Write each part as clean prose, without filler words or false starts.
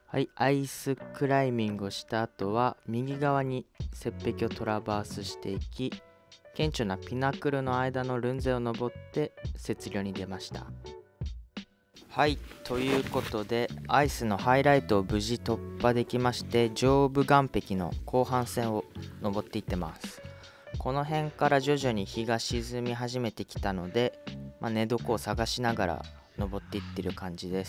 はい、アイスクライミングをした後は右側に雪壁をトラバースしていき、顕著なピナクルの間のルンゼを登って雪稜に出ました。はい、ということでアイスのハイライトを無事突破できまして、上部岸壁の後半戦を登っていってます。この辺から徐々に日が沈み始めてきたので、寝床を探しながら登っていってる感じです。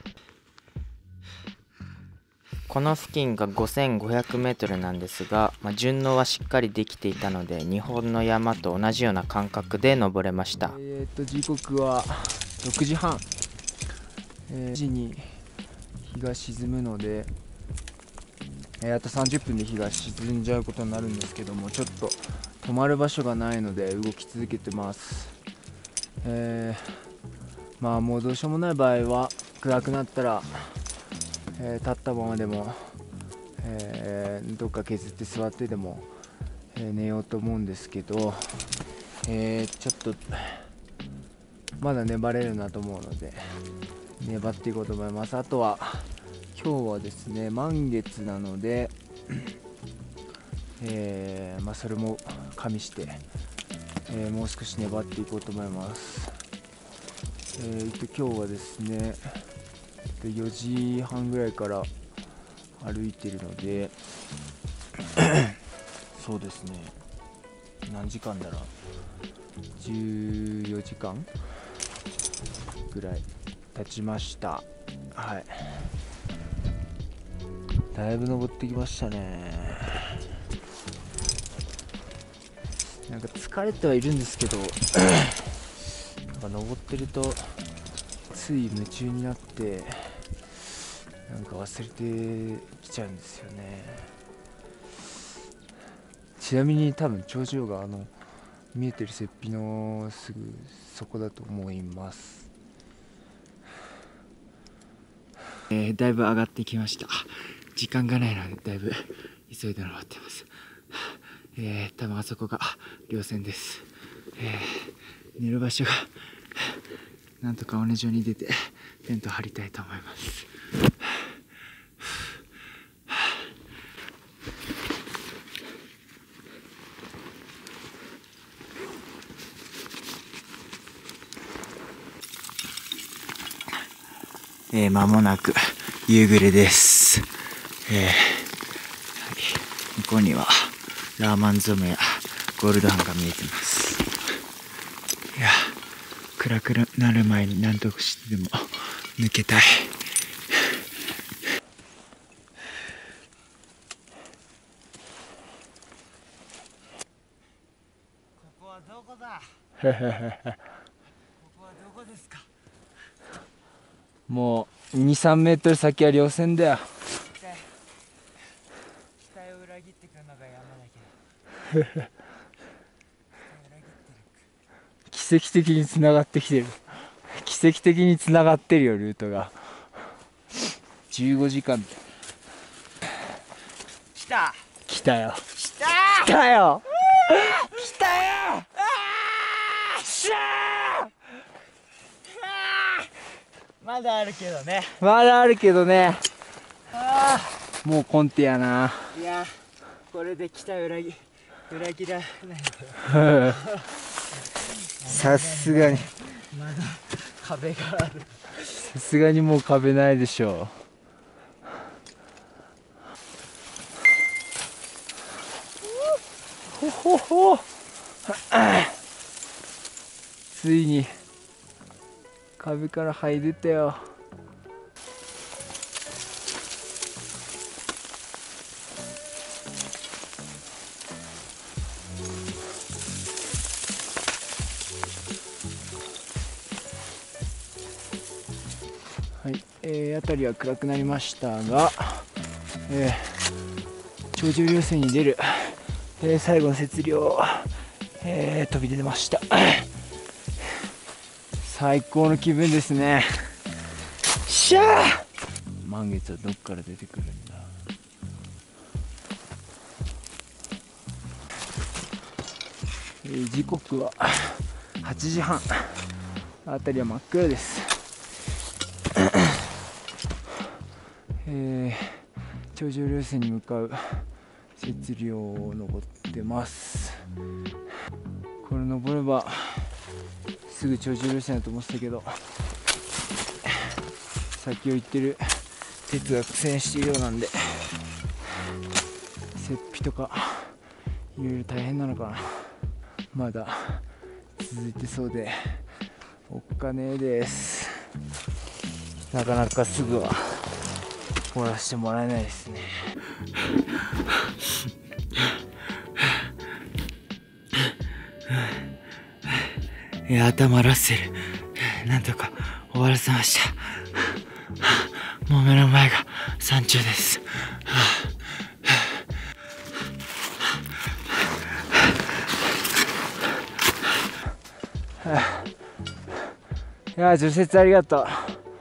この付近が 5500m なんですが、順応はしっかりできていたので日本の山と同じような感覚で登れました。 時刻は6時半、時に日が沈むので、あと30分で日が沈んじゃうことになるんですけども、ちょっと止まる場所がないので動き続けてます。もうどうしようもない場合は暗くなったら、立ったままでも、どっか削って座ってでも、寝ようと思うんですけど、ちょっとまだ粘れるなと思うので粘っていこうと思います。あとは今日はですね、満月なので、それも加味して、もう少し粘っていこうと思います。今日はですね4時半ぐらいから歩いてるのでそうですね、何時間だろう、14時間ぐらい経ちました。はい、だいぶ登ってきましたね。なんか疲れてはいるんですけど登ってるとつい夢中になってなんか忘れてきちゃうんですよね。ちなみに多分頂上が見えてる雪壁のすぐそこだと思います。だいぶ上がってきました。時間がないのでだいぶ急いで登ってます。多分あそこが稜線です。寝る場所がなんとか尾根上に出てテント張りたいと思います。間もなく夕暮れです。向こうにはラーマンゾムやゴールドハンが見えてます。いや、暗くなる前に何とかしてでも抜けたい。 ここはどこだここはどこですか。 もう 2,3 メートル先は稜線だよ。 期待を裏切ってくるのが山だけど奇跡的に繋がってきてる。奇跡的に繋がってるよ、ルートが。15時間。 来た来たよ。 来た来たよ。 来たよ。しゃーまだあるけどね。 まだあるけどね。もうコンテやな。 いや、これで期待を裏切らないさすがにまだ壁がある。 さすがにもう壁ないでしょう。ほほほついに壁から這い出たよ。はい、辺りは暗くなりましたが、頂上稜線に出る、最後の雪稜、飛び出ました。最高の気分ですね。しゃー。満月はどっから出てくるんだ。時刻は8時半。辺りは真っ暗です。 頂上稜線に向かう雪稜を登ってます。これ登ればすぐ頂上稜線だと思ってたけど、先を行ってる鉄が苦戦しているようなんで、雪庇とかいろいろ大変なのかな。まだ続いてそうでおっかねえです。なかなかすぐは終わらせてもらえないですね。いや、頭ラッセルなんとか終わらせました。もう目の前が山頂です。いや、除雪ありがと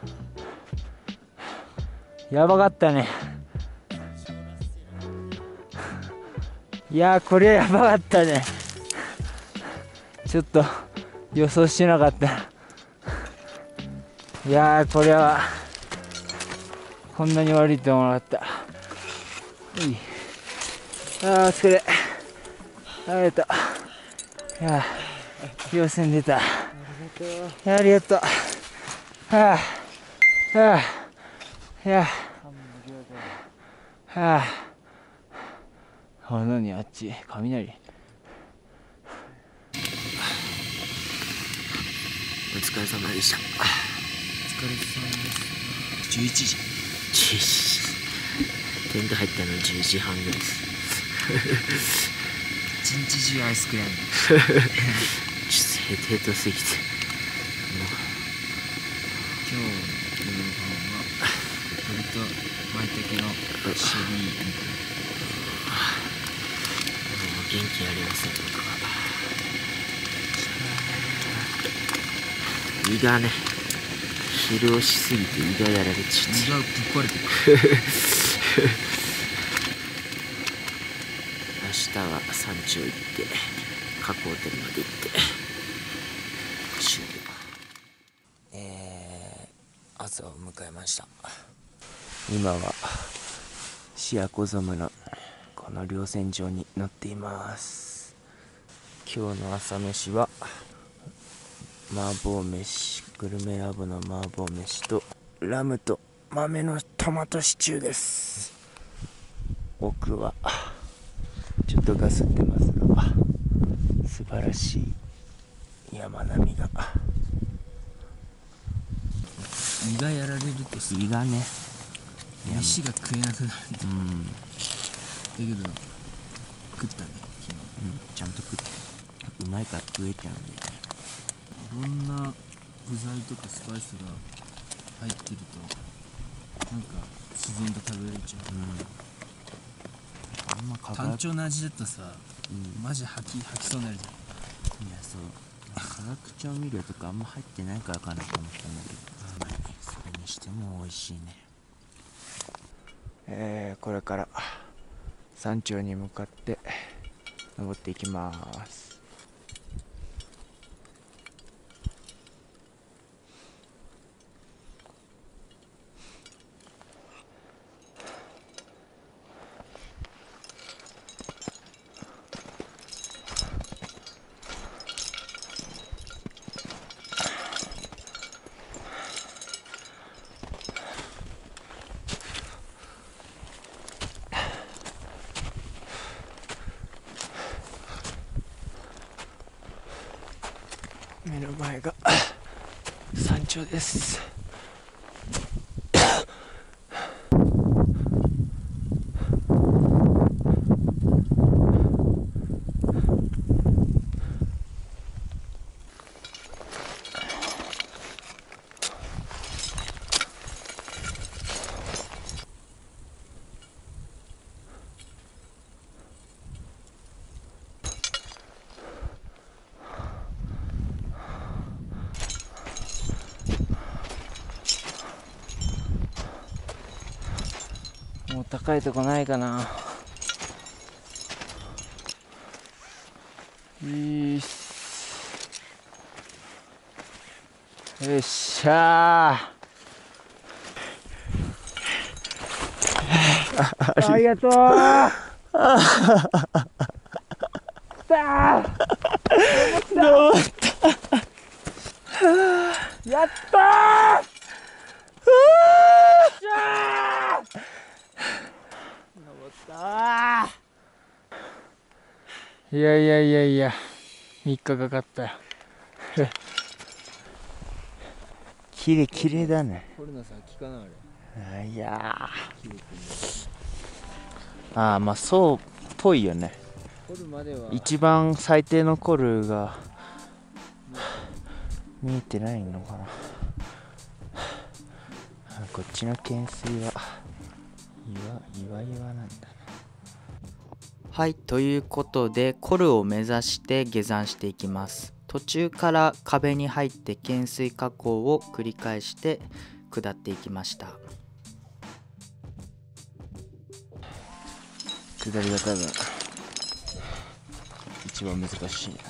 う。やばかったね。いや、これやばかったね。ちょっと予想してなかった。いやー、これはこんなに悪いと思わなかった。あー、お疲れ。ありがとう。いやー、稜線出た。ありがとう。はあ、はあ、いや、はあ、あ、何あっち、雷。 お疲れ様でした。お疲れ様です。11時。テント入ったの10時半ぐらいです。 一日中アイスクライム。 ちょっとヘトすぎて。 今日の晩は鶏と舞茸のシェリーみたいな。 元気ありません、僕は。胃がね、疲労しすぎて胃がやられちゃって。 胃がぶっ壊れてる。 明日は山頂行って火口店まで行って終了。朝を迎えました。今はシアコゾムのこの稜線上に乗っています。今日の朝飯は麻婆飯、グルメラボの麻婆飯とラムと豆のトマトシチューです。奥はちょっとガスってますが素晴らしい山並みが。 胃がやられるとさ、 胃がね、 飯が食えなくなる。だけど食ったね、昨日。 ちゃんと食って、うまいから食えちゃうんで。 いろんな具材とかスパイスが入ってるとなんか自然と食べれちゃう。 あんま単調な味だとさ、マジ吐きそうになるじゃん。 いや、そう、化学調味料とかあんま入ってないからかなと思ったんだけど、それにしても美味しいね。これから山頂に向かって登っていきます。目の前が山頂です。もう高いとこないかな。よっしゃー。 ありがとう。やったー。いやいやいやいや、3日かかったよ。 綺麗だね。 コルナさん聞かないあれ。 いやー、まあそうっぽいよね。 コルまでは一番最低のコルが見えてないのかな。こっちの懸垂は岩なんだな。 はい、ということでコルを目指して下山していきます。途中から壁に入って懸垂下降を繰り返して下っていきました。 下りが多分一番難しい。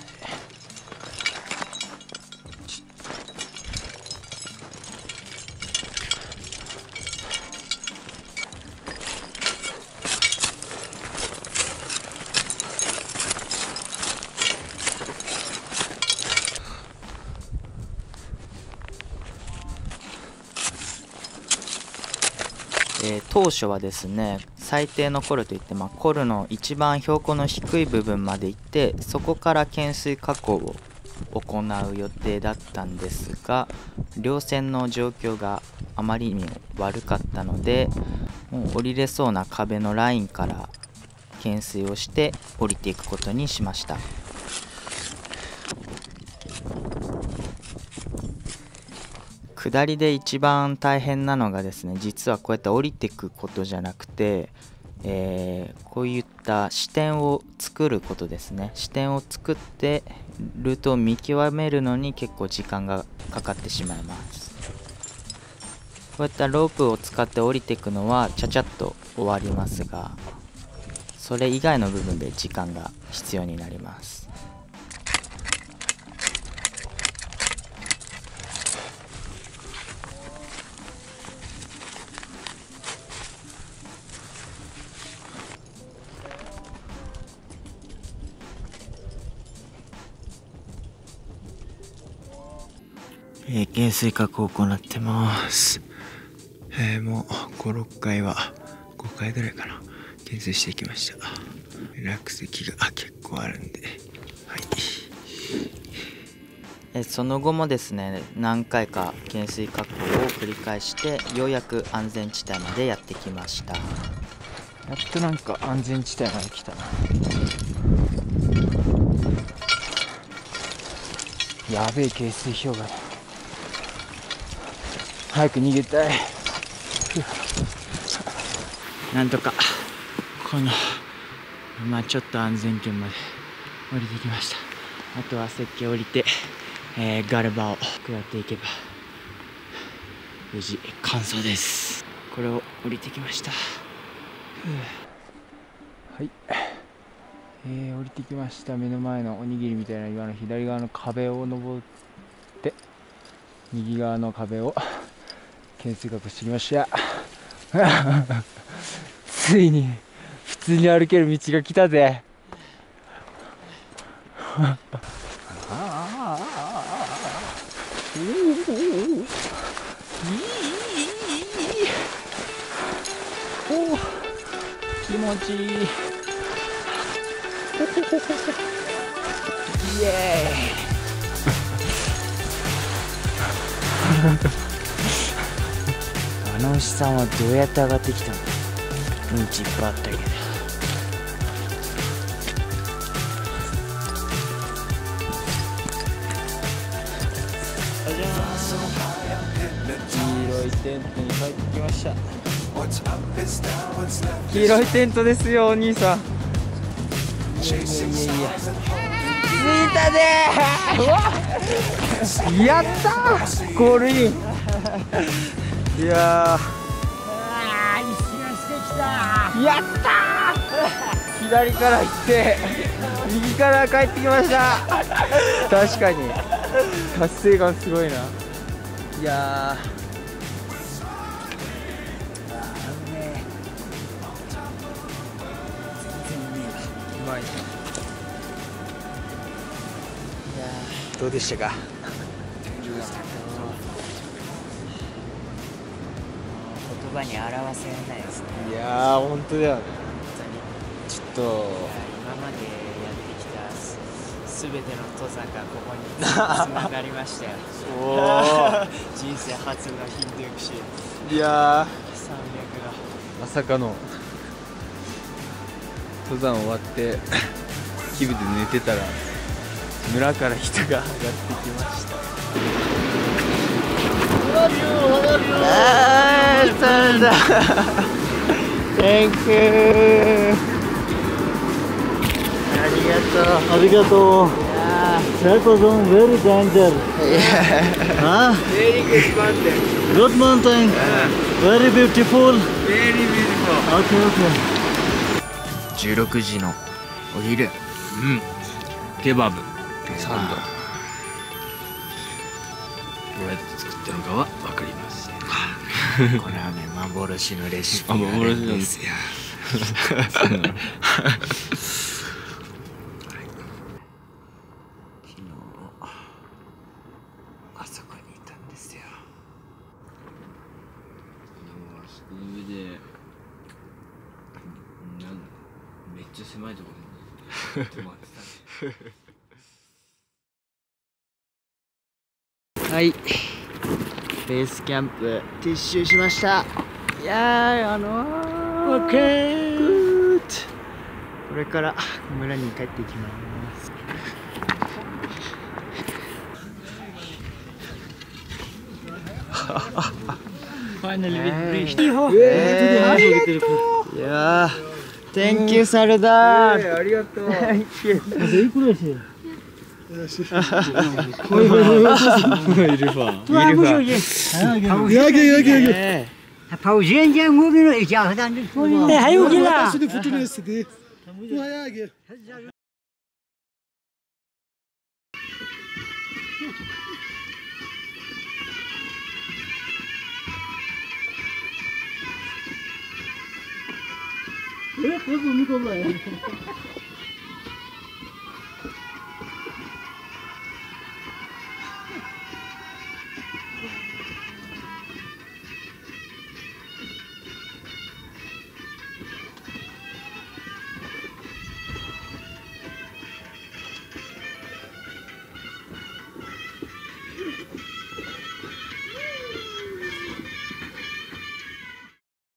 当初はですね、最低のコルといって、コルの一番標高の低い部分まで行ってそこから懸垂下降を行う予定だったんですが、稜線の状況があまりにも悪かったので、もう降りれそうな壁のラインから懸垂をして降りていくことにしました。下りで一番大変なのがですね、実はこうやって降りていくことじゃなくて、こういった視点を作ることですね。視点を作ってルートを見極めるのに結構時間がかかってしまいます。こういったロープを使って降りていくのはちゃちゃっと終わりますが、それ以外の部分で時間が必要になります。 懸垂下降を行ってます。もう5、6回は5回ぐらいかな、懸垂してきました。落石が結構あるんで、はい。 その後もですね、何回か懸垂下降を繰り返してようやく安全地帯までやってきました。 やっとなんか安全地帯まで来たな。やべえ懸垂氷河だ。早く逃げたい。 なんとかこのちょっと安全圏まで降りてきました。あとは雪渓降りて、ガルバを下っていけば無事完走です。これを降りてきました。 はい、降りてきました。目の前のおにぎりみたいな岩の左側の壁を登って右側の壁を懸垂下降してきました。ついに普通に歩ける道が来たぜ。気持ちいい。イエーイ。 あの牛さんはどうやって上がってきたの？道いっぱいあったけど。 黄色いテントに帰ってきました。黄色いテントですよ、お兄さん。いやいやいやいや、着いたぜー。やったー、ゴールイン。いやー、やったー。左から行って右から帰ってきました。確かに達成感すごいな。いやー、 ごい。いやどうでしたか？ 言葉に表せないですね。 いやー、本当だよね。 本当に。 ちょっと今までやってきたすべての登山がここにつながりましたよ。人生初のヒンドゥクシいやー、 山脈の。 まさかの登山終わってキブで寝てたら村から人が上がってきました。 そうだ。Thank you。ありがとう。 That was on very danger. Huh? Very good mountain. Good mountain. Very beautiful. Very beautiful. Okay, okay. 16時のお昼。 ケバブ、サンド。どうやって作ったのかは分かりません。 これはね、幻のレシピあ、 がある幻なんでんですすよ。 そうなの。 昨日あそこにいたんですよ。 あそこの上で、めっちゃ狭いところに泊まってたね。 はい、ベースキャンプ撤収しました。いやー、オッケー、グッド。これから村に帰っていきます。Finally we reached. いやー、Thank you サルダー。 ありがとう。 Pauzinho moving it, yeah. Hey, you get out.